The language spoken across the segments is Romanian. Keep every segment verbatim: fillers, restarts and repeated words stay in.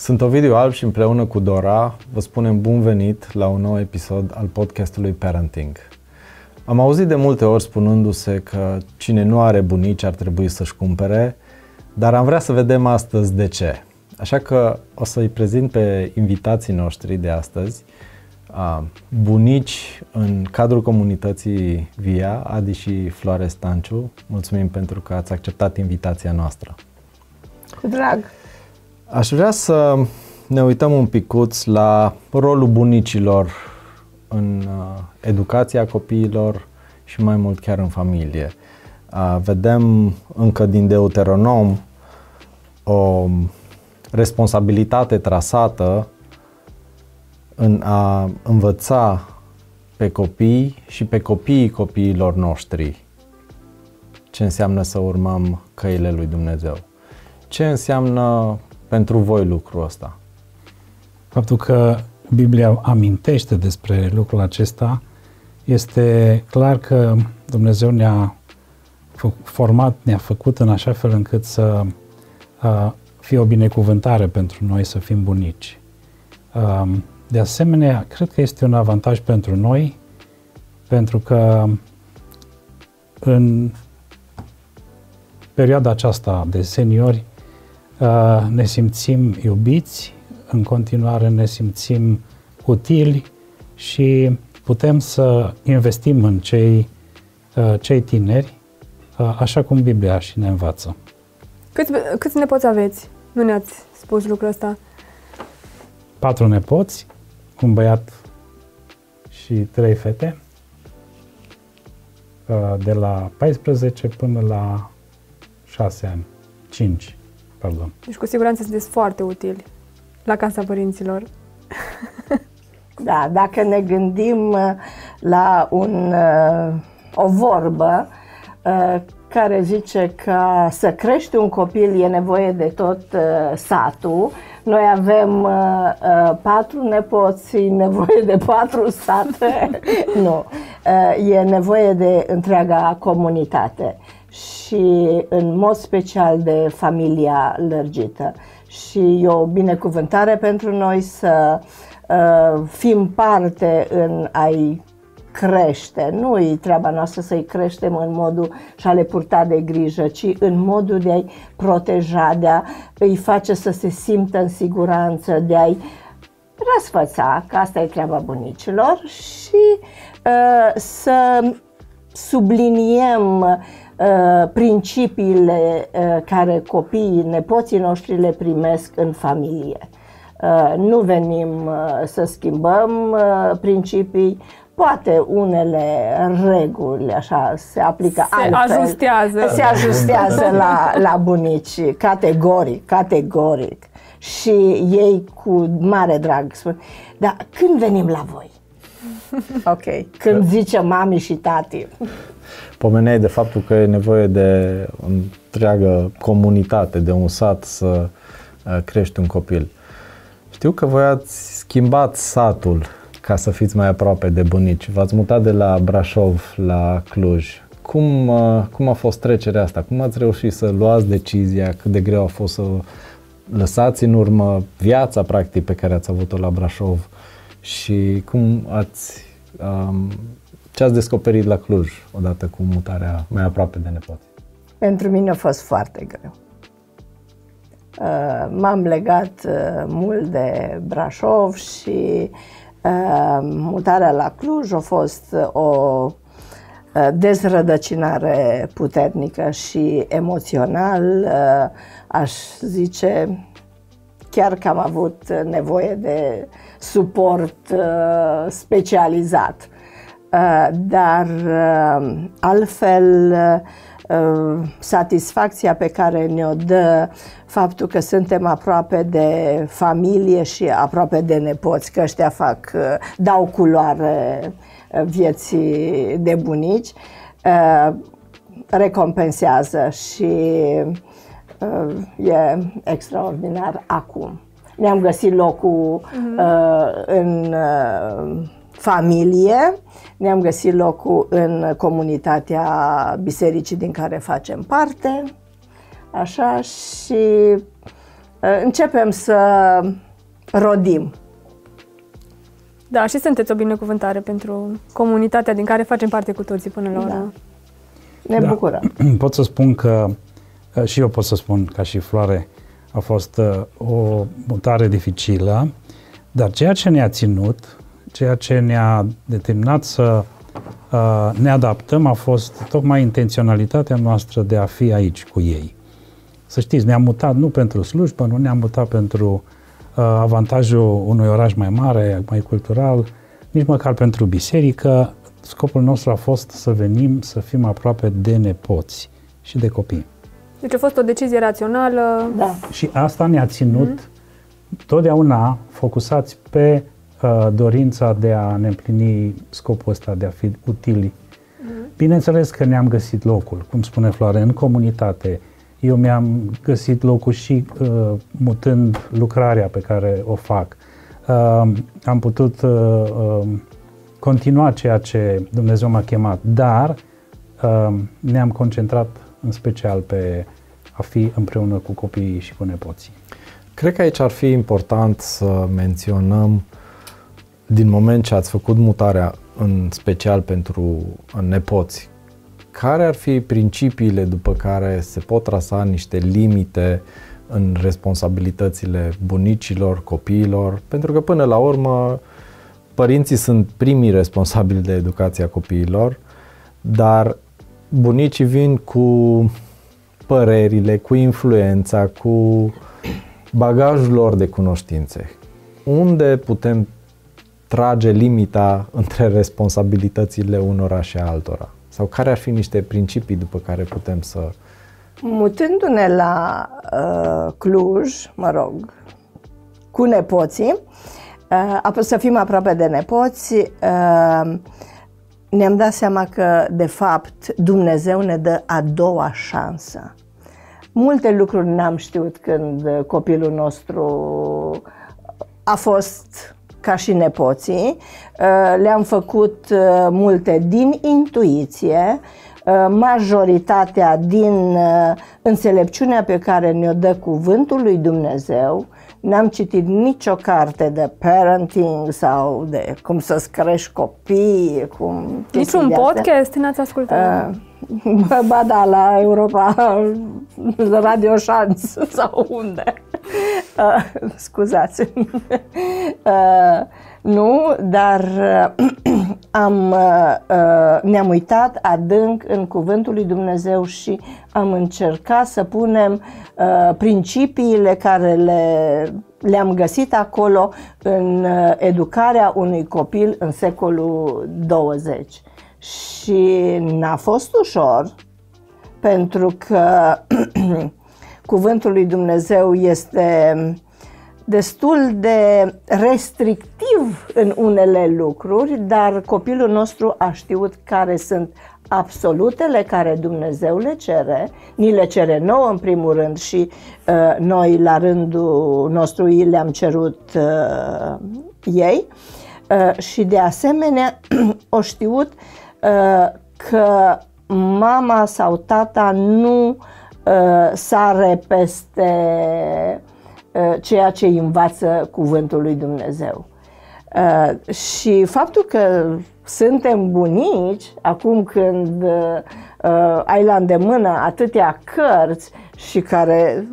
Sunt Ovidiu Alb și împreună cu Dora vă spunem bun venit la un nou episod al podcastului Parenting. Am auzit de multe ori spunându-se că cine nu are bunici ar trebui să-și cumpere, dar am vrea să vedem astăzi de ce. Așa că o să-i prezint pe invitații noștri de astăzi, bunici în cadrul comunității Via, Adi și Floare Stanciu. Mulțumim pentru că ați acceptat invitația noastră. Cu drag! Aș vrea să ne uităm un picuț la rolul bunicilor în educația copiilor și mai mult chiar în familie. Vedem încă din Deuteronom o responsabilitate trasată în a învăța pe copii și pe copiii copiilor noștri ce înseamnă să urmăm căile lui Dumnezeu. Ce înseamnă pentru voi lucrul ăsta? Faptul că Biblia amintește despre lucrul acesta este clar că Dumnezeu ne-a format, ne-a făcut în așa fel încât să uh, fie o binecuvântare pentru noi să fim bunici. Uh, de asemenea, cred că este un avantaj pentru noi, pentru că în perioada aceasta de seniori uh, ne simțim iubiți, în continuare ne simțim utili și putem să investim în cei, uh, cei tineri, uh, așa cum Biblia și ne învață. Câți, câți nepoți aveți? Nu ne-ați spus lucrul ăsta. Patru nepoți, un băiat și trei fete, uh, de la paisprezece până la șase ani. cinci, pardon. Deci cu siguranță sunteți foarte utili la casa părinților. Da, dacă ne gândim la un, o vorbă care zice că să crești un copil e nevoie de tot satul, noi avem patru nepoți, e nevoie de patru sate, nu, e nevoie de întreaga comunitate și în mod special de familia lărgită. Și e o binecuvântare pentru noi să uh, fim parte în a-i crește. Nu e treaba noastră să-i creștem în modul și a le purta de grijă, ci în modul de a-i proteja, de a îi face să se simtă în siguranță, de a-i răsfăța, că asta e treaba bunicilor, și uh, să subliniem uh, principiile uh, care copiii, nepoții noștri le primesc în familie. Uh, nu venim uh, să schimbăm uh, principii, poate unele reguli așa se aplică se altfel. ajustează. Se ajustează la, la bunici, categoric, categoric. Și ei cu mare drag spun, dar când venim la voi? Ok, când zice mami și tati. Pomeneai de faptul că e nevoie de o întreagă comunitate, de un sat să crești un copil. Știu că voi ați schimbat satul ca să fiți mai aproape de bunici. V-ați mutat de la Brașov la Cluj. Cum, cum a fost trecerea asta? Cum ați reușit să luați decizia? Cât de greu a fost să lăsați în urmă viața practic pe care ați avut-o la Brașov? Și cum ați, um, ce ați descoperit la Cluj odată cu mutarea mai aproape de nepoți? Pentru mine a fost foarte greu. Uh, m-am legat uh, mult de Brașov și uh, mutarea la Cluj a fost o uh, dezrădăcinare puternică și emoțional. Uh, aș zice chiar că am avut nevoie de suport uh, specializat. Uh, dar uh, altfel uh, satisfacția pe care ne-o dă faptul că suntem aproape de familie și aproape de nepoți, că ăștia fac, uh, dau culoare vieții de bunici, uh, recompensează și uh, e extraordinar acum. Ne-am găsit locul uh-huh. uh, în uh, familie, ne-am găsit locul în comunitatea bisericii din care facem parte, așa, și începem să rodim. Da, și sunteți o binecuvântare pentru comunitatea din care facem parte cu toții până la urmă. Da. Ne da. bucurăm. Pot să spun că, și eu pot să spun ca și Floare, a fost o mutare dificilă, dar ceea ce ne-a ținut, ceea ce ne-a determinat să uh, ne adaptăm a fost tocmai intenționalitatea noastră de a fi aici cu ei. Să știți, ne-am mutat nu pentru slujbă, nu ne-am mutat pentru uh, avantajul unui oraș mai mare, mai cultural, nici măcar pentru biserică. Scopul nostru a fost să venim, să fim aproape de nepoți și de copii. Deci a fost o decizie rațională. Da. Și asta ne-a ținut mm-hmm. totdeauna focusați pe uh, dorința de a ne împlini scopul ăsta, de a fi utili. Mm-hmm. Bineînțeles că ne-am găsit locul, cum spune Floare, în comunitate. Eu mi-am găsit locul și uh, mutând lucrarea pe care o fac. Uh, am putut uh, uh, continua ceea ce Dumnezeu m-a chemat, dar uh, ne-am concentrat în special pe a fi împreună cu copiii și cu nepoții. Cred că aici ar fi important să menționăm, din moment ce ați făcut mutarea în special pentru nepoți, care ar fi principiile după care se pot trasa niște limite în responsabilitățile bunicilor, copiilor, pentru că până la urmă părinții sunt primii responsabili de educația copiilor, dar bunicii vin cu părerile, cu influența, cu bagajul lor de cunoștințe. Unde putem trage limita între responsabilitățile unora și altora? Sau care ar fi niște principii după care putem să... Mutându-ne la uh, Cluj, mă rog, cu nepoții, uh, să fim aproape de nepoți, uh, ne-am dat seama că, de fapt, Dumnezeu ne dă a doua șansă. Multe lucruri n-am știut când copilul nostru a fost ca și nepoții. Le-am făcut multe din intuiție, majoritatea din înțelepciunea pe care ne-o dă cuvântul lui Dumnezeu. N-am citit nicio carte de parenting sau de cum să-ți crești copii. Cum Niciun podcast n-ați ascultat? Uh, ba da, la Europa, Radio Șanț sau unde. Uh, scuzați. Uh, nu, dar uh, am, uh, ne-am uitat adânc în cuvântul lui Dumnezeu și am încercat să punem uh, principiile care le, le-am găsit acolo în uh, educarea unui copil în secolul douăzeci. Și n-a fost ușor, pentru că cuvântul lui Dumnezeu este destul de restrictiv în unele lucruri, dar copilul nostru a știut care sunt absolutele care Dumnezeu le cere, ni le cere nouă în primul rând și uh, noi la rândul nostru le-am cerut uh, ei uh, și de asemenea o știut uh, că mama sau tata nu uh, sare peste uh, ceea ce învață cuvântul lui Dumnezeu. Uh, și faptul că suntem bunici, acum când uh, ai la îndemână atâtea cărți și care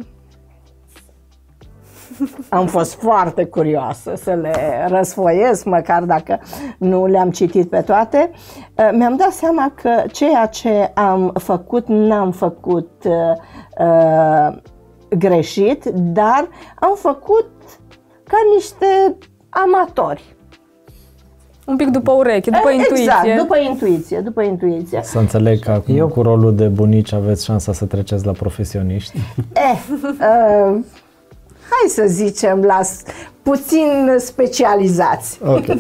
am fost foarte curioasă să le răsfoiesc, măcar dacă nu le-am citit pe toate, uh, mi-am dat seama că ceea ce am făcut n-am făcut uh, uh, greșit, dar am făcut ca niște amatori. Un pic după ureche, după exact, intuiție. Exact, după intuiție, după intuiție. Să înțeleg că acum, eu cu rolul de bunici aveți șansa să treceți la profesioniști. Eh, uh, hai să zicem la puțin specializați. Okay.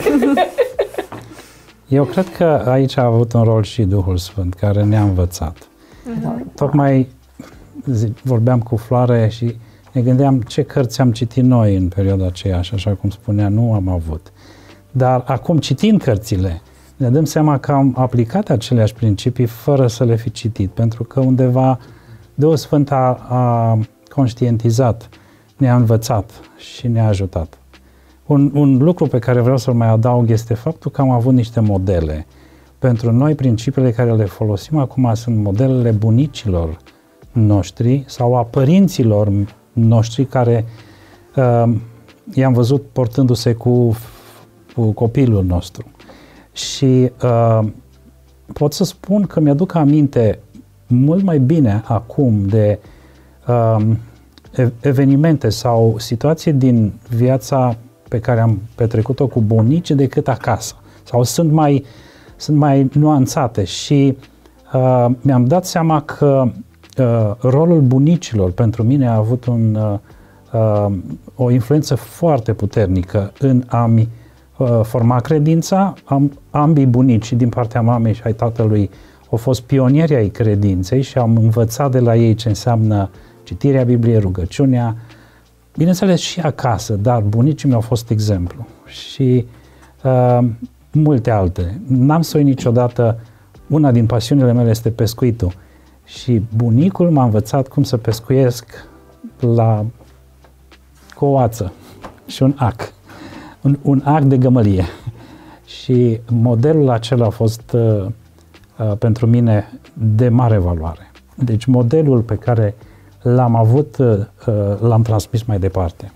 Eu cred că aici a avut un rol și Duhul Sfânt, care ne-a învățat. Uh-huh. Tocmai zi, vorbeam cu Floare și ne gândeam ce cărți am citit noi în perioada aceea și așa cum spunea, nu am avut. Dar acum, citind cărțile, ne dăm seama că am aplicat aceleași principii fără să le fi citit, pentru că undeva Duhul Sfânt a, a conștientizat ne-a învățat și ne-a ajutat. Un, un lucru pe care vreau să-l mai adaug este faptul că am avut niște modele. Pentru noi, principiile care le folosim acum sunt modelele bunicilor noștri sau a părinților noștri care uh, i-am văzut portându-se cu, cu copilul nostru. Și uh, pot să spun că mi-aduc aminte mult mai bine acum de uh, evenimente sau situații din viața pe care am petrecut-o cu bunicii decât acasă. Sau sunt mai, sunt mai nuanțate și uh, mi-am dat seama că uh, rolul bunicilor pentru mine a avut un, uh, uh, o influență foarte puternică în a-mi uh, forma credința. Am, ambii bunici din partea mamei și ai tatălui au fost pionieri ai credinței și am învățat de la ei ce înseamnă citirea Bibliei, rugăciunea, bineînțeles și acasă, dar bunicii mi-au fost exemplu și uh, multe alte. N-am să uit niciodată, una din pasiunile mele este pescuitul și bunicul m-a învățat cum să pescuiesc la cu o ață și un ac, un, un ac de gămălie și modelul acela a fost uh, uh, pentru mine de mare valoare. Deci modelul pe care l-am avut, l-am transmis mai departe.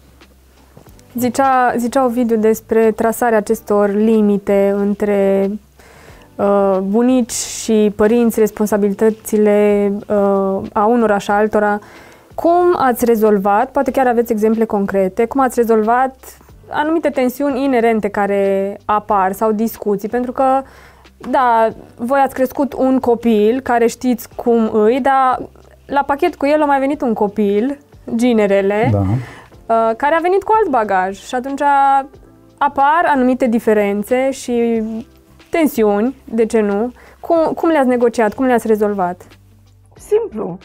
Zicea, zicea Ovidiu despre trasarea acestor limite între uh, bunici și părinți, responsabilitățile uh, a unora și a altora. Cum ați rezolvat, poate chiar aveți exemple concrete, cum ați rezolvat anumite tensiuni inerente care apar sau discuții? Pentru că, da, voi ați crescut un copil care știți cum îi, dar la pachet cu el a mai venit un copil, ginerele, da. care a venit cu alt bagaj și atunci apar anumite diferențe și tensiuni, de ce nu? Cum, cum le-ați negociat, cum le-ați rezolvat? Simplu.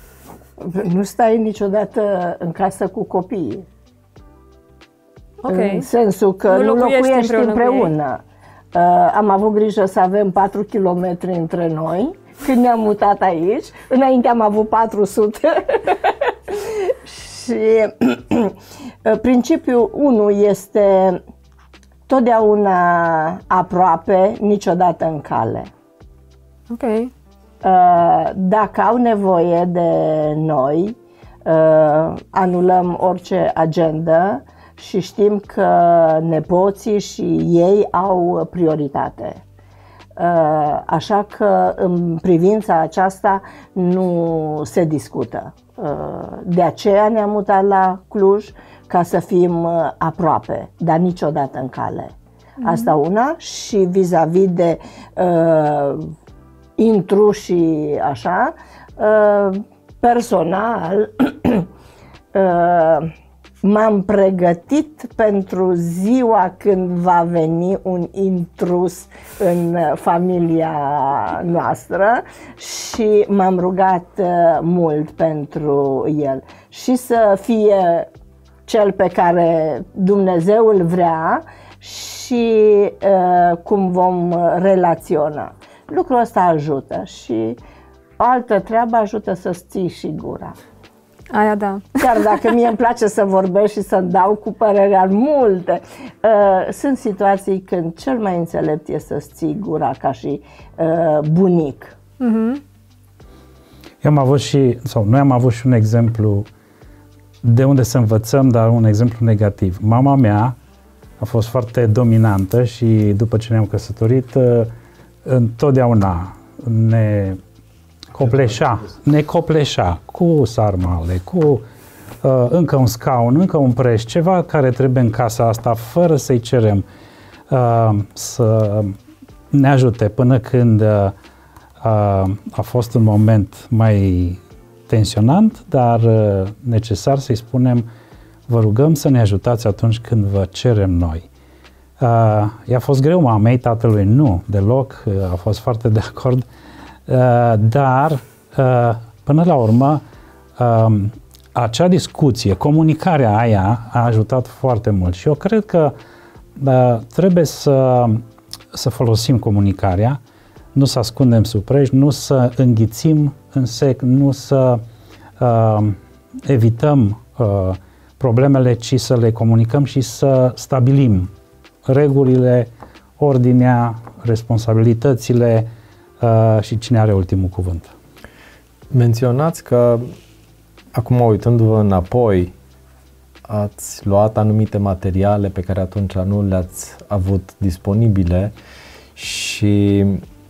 Nu stai niciodată în casă cu copiii. Okay. În sensul că nu, nu locuiești, locuiești împreună. împreună. Uh, am avut grijă să avem patru kilometri între noi. Când ne-am mutat aici, înainte am avut patru sute. Și principiul unu este totdeauna aproape, niciodată în cale. Ok. Dacă au nevoie de noi, anulăm orice agendă și știm că nepoții și ei au prioritate. Așa că în privința aceasta nu se discută. De aceea ne-am mutat la Cluj, ca să fim aproape, dar niciodată în cale. Asta una. Și vis-a-vis de uh, intru și așa, uh, personal uh, m-am pregătit pentru ziua când va veni un intrus în familia noastră și m-am rugat mult pentru el. Și să fie cel pe care Dumnezeu îl vrea și uh, cum vom relaționa. Lucrul ăsta ajută și altă treabă ajută să-ți ții și gura. Aia da. Chiar dacă mie îmi place să vorbesc și să-mi dau cu părerea multe, uh, sunt situații când cel mai înțelept e să-ți ții gura ca și uh, bunic. Uh-huh. Eu am avut și, sau noi am avut și un exemplu de unde să învățăm, dar un exemplu negativ. Mama mea a fost foarte dominantă și după ce ne-am căsătorit, uh, întotdeauna ne copleșa, ne copleșa cu sarmale, cu uh, încă un scaun, încă un preș, ceva care trebuie în casa asta, fără să-i cerem uh, să ne ajute, până când uh, a fost un moment mai tensionant, dar uh, necesar să-i spunem, vă rugăm să ne ajutați atunci când vă cerem noi. Uh, i-a fost greu mamei, tatălui nu, deloc, uh, a fost foarte de acord. Uh, dar, uh, până la urmă, uh, acea discuție, comunicarea aia a ajutat foarte mult și eu cred că uh, trebuie să, să folosim comunicarea, nu să ascundem sub preș, nu să înghițim în sec, nu să uh, evităm uh, problemele, ci să le comunicăm și să stabilim regulile, ordinea, responsabilitățile uh, și cine are ultimul cuvânt. Menționați că, acum uitându-vă înapoi, ați luat anumite materiale pe care atunci nu le-ați avut disponibile și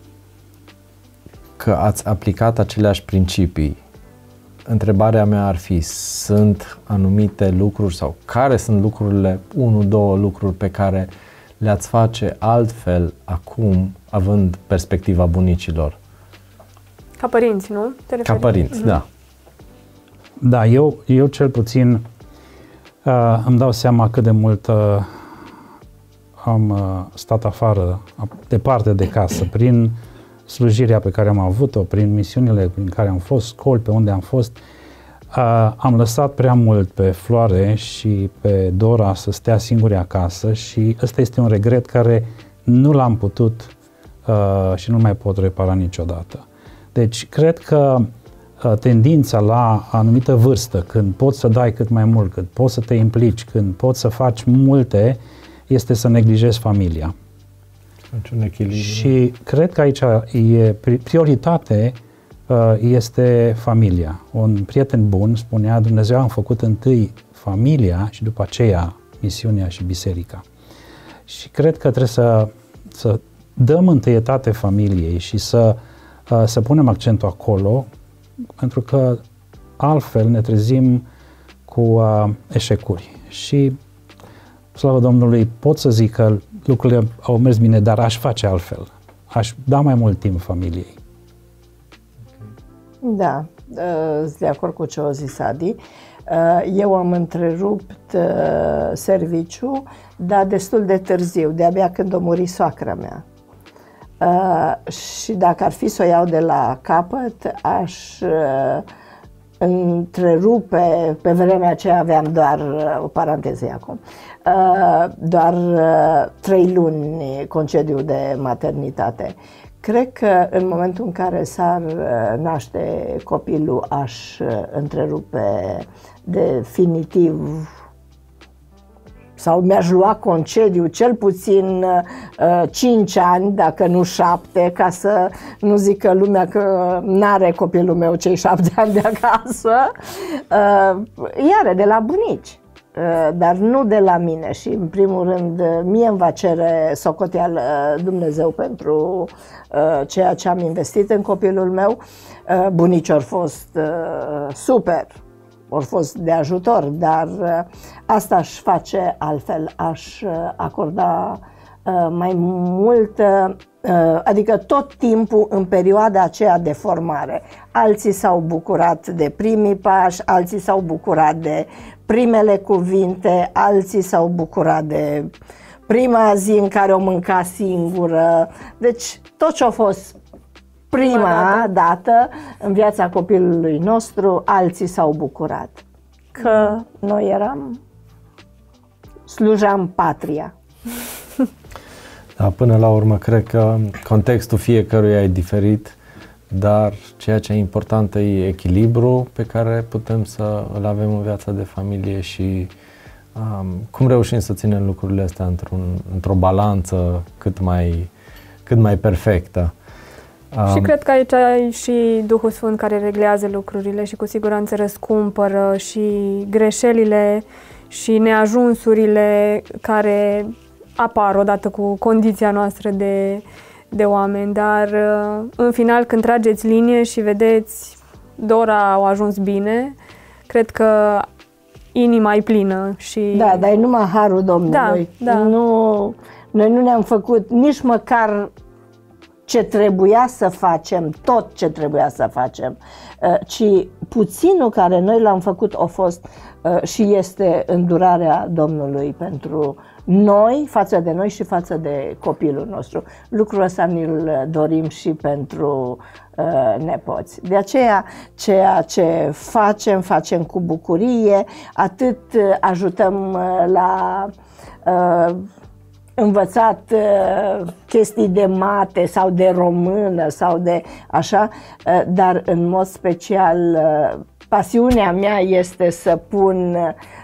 că ați aplicat aceleași principii. Întrebarea mea ar fi, sunt anumite lucruri sau care sunt lucrurile, unu, două lucruri pe care le-ați face altfel acum, având perspectiva bunicilor? Ca părinți, nu? Ca părinți, mm-hmm. da. Da, eu, eu cel puțin uh, îmi dau seama cât de mult uh, am uh, stat afară, departe de casă, prin slujirea pe care am avut-o, prin misiunile prin care am fost, școli pe unde am fost. Uh, am lăsat prea mult pe Floare și pe Dora să stea singuri acasă și ăsta este un regret care nu l-am putut uh, și nu mai pot repara niciodată. Deci, cred că uh, tendința la anumită vârstă, când poți să dai cât mai mult, când poți să te implici, când poți să faci multe, este să neglijezi familia. Un echilibru. Și cred că aici e prioritate uh, este familia. Un prieten bun spunea, Dumnezeu a făcut întâi familia și după aceea misiunea și biserica. Și cred că trebuie să, să dăm întâietate familiei și să să punem accentul acolo, pentru că altfel ne trezim cu uh, eșecuri. Și, slavă Domnului, pot să zic că lucrurile au mers bine, dar aș face altfel. Aș da mai mult timp familiei. Da, sunt de acord cu ce a zis Adi. Eu am întrerupt serviciu, dar destul de târziu, de-abia când a murit soacra mea. Uh, și dacă ar fi să o iau de la capăt, aș uh, întrerupe, pe vremea aceea aveam doar, uh, o paranteză acum, uh, doar uh, trei luni concediu de maternitate. Cred că în momentul în care s-ar uh, naște copilul, aș uh, întrerupe definitiv sau mi-aș lua concediu cel puțin uh, cinci ani, dacă nu șapte, ca să nu zică lumea că n-are copilul meu cei șapte ani de acasă. Uh, iar de la bunici, uh, dar nu de la mine. Și în primul rând mie îmi va cere socoteală Dumnezeu pentru uh, ceea ce am investit în copilul meu. Uh, bunicii au fost uh, super. Au fost de ajutor, dar asta aș face altfel, aș acorda mai mult, adică tot timpul în perioada aceea de formare. Alții s-au bucurat de primii pași, alții s-au bucurat de primele cuvinte, alții s-au bucurat de prima zi în care o mânca singură. Deci tot ce a fost prima dată. dată în viața copilului nostru, alții s-au bucurat că noi eram, slujam patria. Da, până la urmă, cred că contextul fiecăruia e diferit, dar ceea ce e important e echilibru pe care putem să îl avem în viața de familie și um, cum reușim să ținem lucrurile astea într-un, într-o balanță cât mai, cât mai perfectă. Și um, cred că aici ai și Duhul Sfânt care reglează lucrurile și cu siguranță răscumpără și greșelile și neajunsurile care apar odată cu condiția noastră de, de oameni. Dar în final, când trageți linie și vedeți Dora au ajuns bine, cred că inima e plină. Și... Da, dar e numai harul Domnului. Da, da. Nu, noi nu ne-am făcut nici măcar ce trebuia să facem, tot ce trebuia să facem, ci puținul care noi l-am făcut a fost și este îndurarea Domnului pentru noi, față de noi și față de copilul nostru. Lucrul ăsta ne-l dorim și pentru uh, nepoți. De aceea, ceea ce facem, facem cu bucurie, atât ajutăm la uh, învățat uh, chestii de mate sau de română sau de așa, uh, dar în mod special uh, pasiunea mea este să pun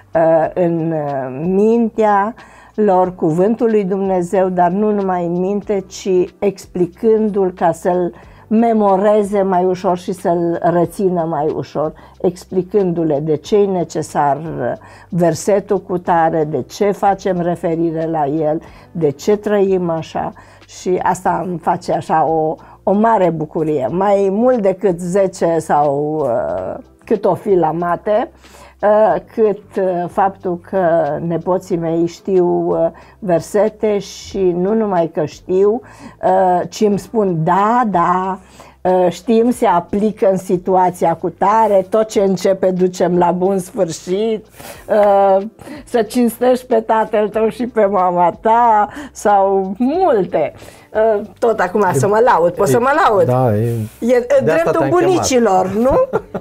în mintea lor cuvântul lui Dumnezeu, dar nu numai în minte, ci explicându-l ca să-l memoreze mai ușor și să-l rețină mai ușor, explicându-le de ce e necesar versetul cu tare, de ce facem referire la el, de ce trăim așa, și asta îmi face așa o, o mare bucurie, mai mult decât zece sau uh, cât o fi la mate, uh, cât uh, faptul că nepoții mei știu uh, versete și nu numai că știu, uh, ci îmi spun da, da, uh, știm, se aplică în situația cu tare, tot ce începe ducem la bun sfârșit, uh, să cinstești pe tatăl tău și pe mama ta sau multe. Uh, tot acum e, să mă laud, pot e, să mă laud. Da, e, e dreptul bunicilor, nu?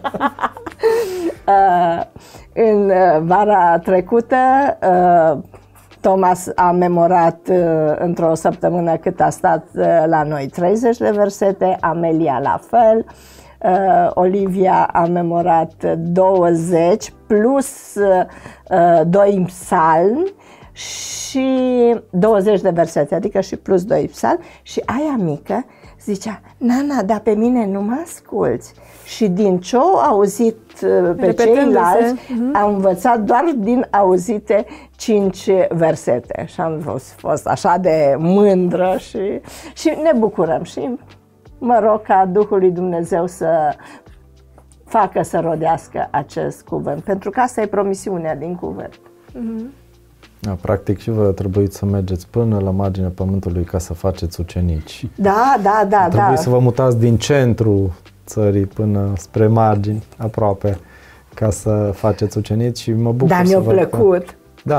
uh, în vara trecută, uh, Thomas a memorat uh, într-o săptămână cât a stat uh, la noi treizeci de versete, Amelia la fel, uh, Olivia a memorat douăzeci plus uh, doi psalmi și douăzeci de versete, adică și plus doi psalmi, și aia mică zicea: Nana, dar pe mine nu mă asculți. Și din ce au auzit pe ceilalți, uh-huh. am învățat doar din auzite cinci versete. Și am fost, fost așa de mândră și, și ne bucurăm. Și mă rog ca Duhul lui Dumnezeu să facă să rodească acest cuvânt, pentru că asta e promisiunea din cuvânt. Uh-huh. Da, practic și vă trebuie să mergeți până la marginea pământului ca să faceți ucenici. Da, da, da. Trebuie da. să vă mutați din centru țării până spre margini, aproape, ca să faceți ucenici și mă bucur. Dar să mi-a văd plăcut. Că... Da.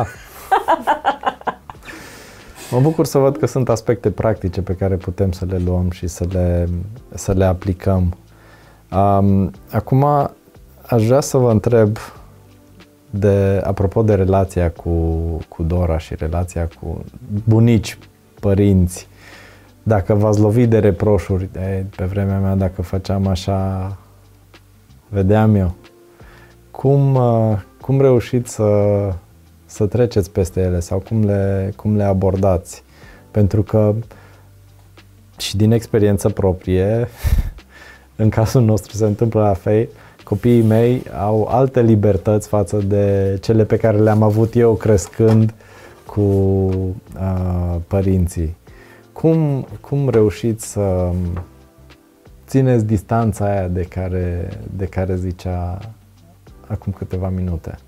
Mă bucur să văd că sunt aspecte practice pe care putem să le luăm și să le, să le aplicăm. Um, acum aș vrea să vă întreb de, apropo de relația cu, cu Dora și relația cu bunici, părinți, dacă v-ați lovit de reproșuri de, pe vremea mea, dacă făceam așa, vedeam eu, cum, cum reușiți să, să treceți peste ele sau cum le, cum le abordați? Pentru că și din experiență proprie, în cazul nostru se întâmplă la fel, copiii mei au alte libertăți față de cele pe care le-am avut eu crescând cu uh, părinții. Cum, cum reușiți să țineți distanța aia de care, de care zicea acum câteva minute?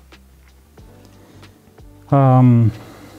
Um,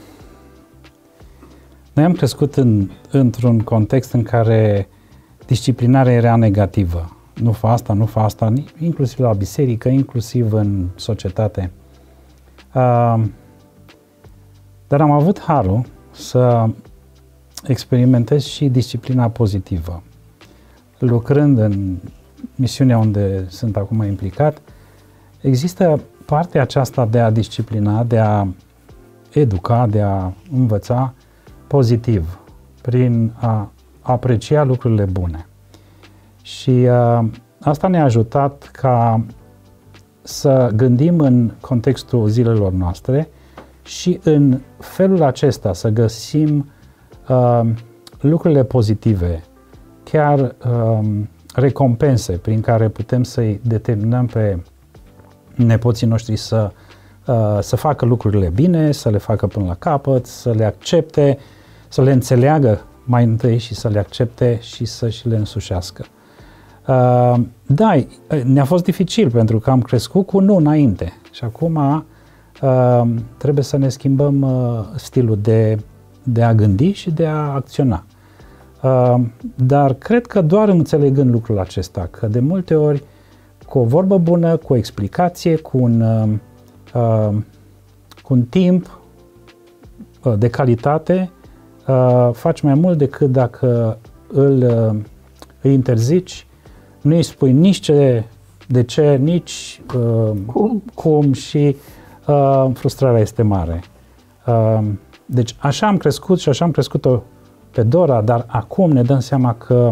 noi am crescut în, într-un context în care disciplinarea era negativă. Nu fa asta, nu fa asta, inclusiv la biserică, inclusiv în societate. Uh, dar am avut harul să experimentez și disciplina pozitivă. Lucrând în misiunea unde sunt acum implicat, există partea aceasta de a disciplina, de a educa, de a învăța pozitiv, prin a aprecia lucrurile bune. Și uh, asta ne-a ajutat ca să gândim în contextul zilelor noastre și în felul acesta să găsim uh, lucrurile pozitive, chiar uh, recompense prin care putem să-i determinăm pe nepoții noștri să, uh, să facă lucrurile bine, să le facă până la capăt, să le accepte, să le înțeleagă mai întâi și să le accepte și să și le însușească. Uh, da, ne-a fost dificil pentru că am crescut cu nu înainte și acum uh, trebuie să ne schimbăm uh, stilul de, de a gândi și de a acționa. Uh, dar cred că doar înțelegând lucrul acesta, că de multe ori cu o vorbă bună, cu o explicație, cu un, uh, uh, cu un timp uh, de calitate, uh, faci mai mult decât dacă îl, uh, îi interzici, nu îi spui nici ce, de ce, nici uh, cum. cum și uh, frustrarea este mare. Uh, deci așa am crescut și așa am crescut-o pe Dora, dar acum ne dăm seama că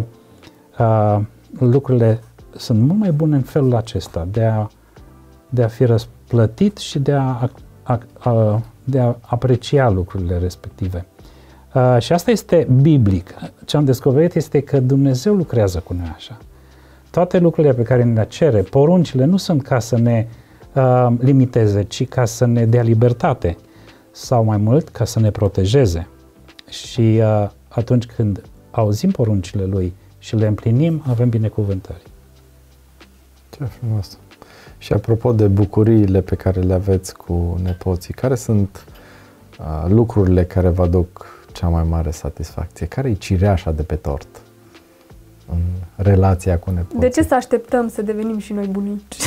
uh, lucrurile sunt mult mai bune în felul acesta, de a, de a fi răs, plătit și de a, a, a, de a aprecia lucrurile respective. Uh, și asta este biblic. Ce am descoperit este că Dumnezeu lucrează cu noi așa. Toate lucrurile pe care ne le cere, poruncile, nu sunt ca să ne uh, limiteze, ci ca să ne dea libertate sau mai mult ca să ne protejeze. Și uh, atunci când auzim poruncile Lui și le împlinim, avem binecuvântări. Ce frumos! Și apropo de bucuriile pe care le aveți cu nepoții, care sunt uh, lucrurile care vă aduc cea mai mare satisfacție? Care e cireașa de pe tort în relația cu nepoții? De ce să așteptăm să devenim și noi bunici?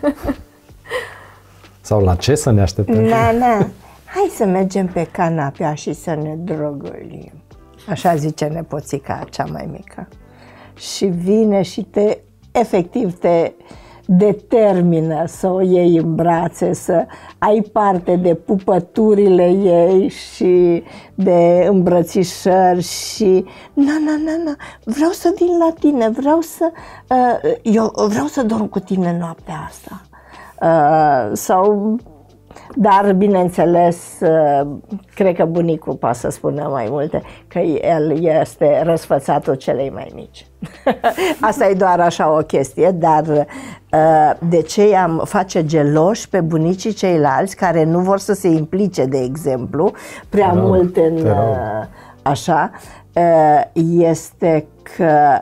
Sau la ce să ne așteptăm? Na, na. Hai să mergem pe canapea și să ne drăgălim. Așa zice nepoțica cea mai mică. Și vine și te, efectiv, te determină să o iei în brațe, să ai parte de pupăturile ei și de îmbrățișări și na, na, na, na, vreau să vin la tine, vreau să uh, eu vreau să dorm cu tine noaptea asta. Uh, sau Dar, bineînțeles, cred că bunicul poate să spună mai multe, că el este răsfățatul celei mai mici. Asta e doar așa o chestie, dar de ce i-am face geloși pe bunicii ceilalți care nu vor să se implice, de exemplu, prea Rău, mult în așa, este că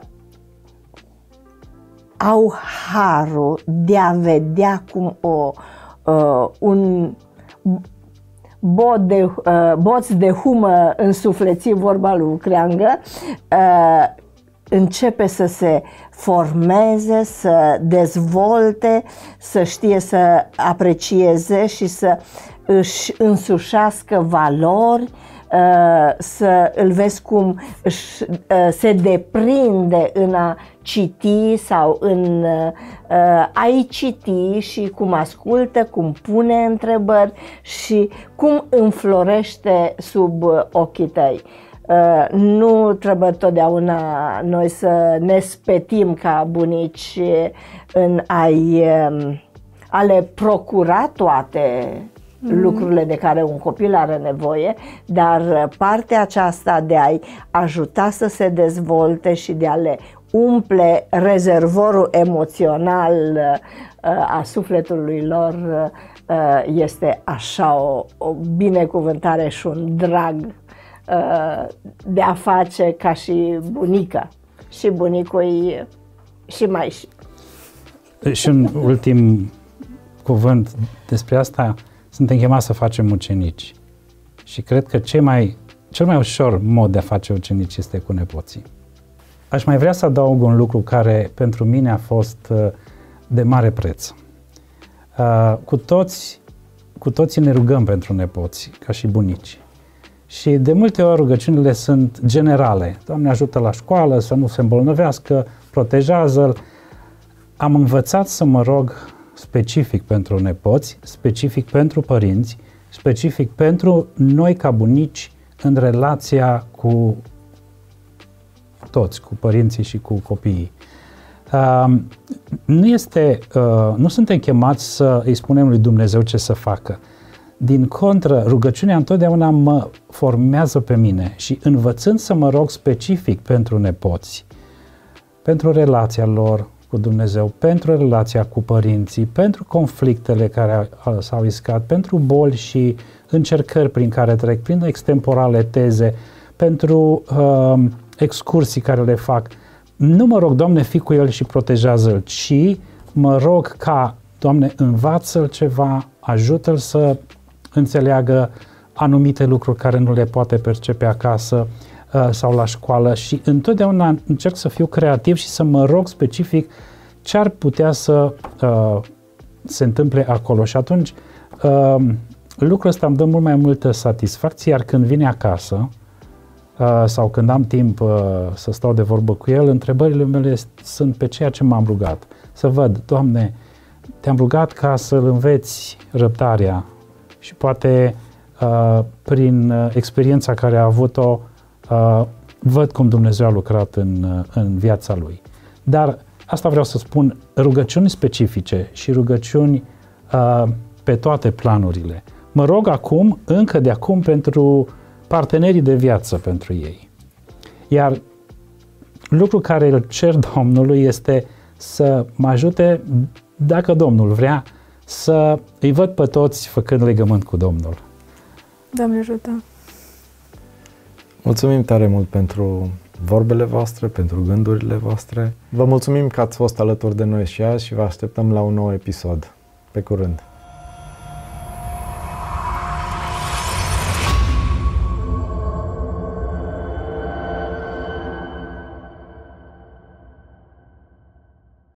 au harul de a vedea cum o Uh, un bot de, uh, boț de humă însuflețit, vorba lui Creangă, uh, începe să se formeze, să dezvolte, să știe să aprecieze și să își însușească valori, să îl vezi cum își, se deprinde în a citi sau în a-i citi și cum ascultă, cum pune întrebări și cum înflorește sub ochii tăi. Nu trebuie totdeauna noi să ne spetim ca bunici în a-i, a le procura toate lucrurile de care un copil are nevoie, dar partea aceasta de a-i ajuta să se dezvolte și de a le umple rezervorul emoțional a sufletului lor este așa o, o binecuvântare și un drag de a face ca și bunica. Și bunicul e și mai și. Și un ultim cuvânt despre asta. Suntem chemați să facem ucenici și cred că cel mai, cel mai ușor mod de a face ucenici este cu nepoții. Aș mai vrea să adaug un lucru care pentru mine a fost de mare preț. Cu toți, cu toții ne rugăm pentru nepoți, ca și bunici. Și de multe ori rugăciunile sunt generale. Doamne, ajută la școală, să nu se îmbolnăvească, protejează-l. Am învățat să mă rog specific pentru nepoți, specific pentru părinți, specific pentru noi ca bunici în relația cu toți, cu părinții și cu copiii. Uh, nu, este, uh, nu suntem chemați să îi spunem lui Dumnezeu ce să facă. Din contră, rugăciunea întotdeauna mă formează pe mine și învățând să mă rog specific pentru nepoți, pentru relația lor cu Dumnezeu, pentru relația cu părinții, pentru conflictele care s-au iscat, pentru boli și încercări prin care trec, prin extemporale teze, pentru uh, excursii care le fac. Nu mă rog, Doamne, fii cu el și protejează-l, ci mă rog ca, Doamne, învață-l ceva, ajută-l să înțeleagă anumite lucruri care nu le poate percepe acasă uh, sau la școală și întotdeauna încerc să fiu creativ și să mă rog specific ce ar putea să uh, se întâmple acolo. Și atunci uh, lucrul ăsta îmi dă mult mai multă satisfacție, iar când vine acasă uh, sau când am timp uh, să stau de vorbă cu el, întrebările mele sunt pe ceea ce m-am rugat. Să văd, Doamne, te-am rugat ca să-l înveți răbdarea și poate uh, prin uh, experiența care a avut-o uh, văd cum Dumnezeu a lucrat în, uh, în viața lui. Dar asta vreau să spun, rugăciuni specifice și rugăciuni uh, pe toate planurile. Mă rog acum, încă de acum, pentru partenerii de viață pentru ei. Iar lucru care îl cer Domnului este să mă ajute, dacă Domnul vrea, să îi văd pe toți făcând legământ cu Domnul. Doamne ajută! Mulțumim tare mult pentru vorbele voastre, pentru gândurile voastre. Vă mulțumim că ați fost alături de noi și azi și vă așteptăm la un nou episod. Pe curând!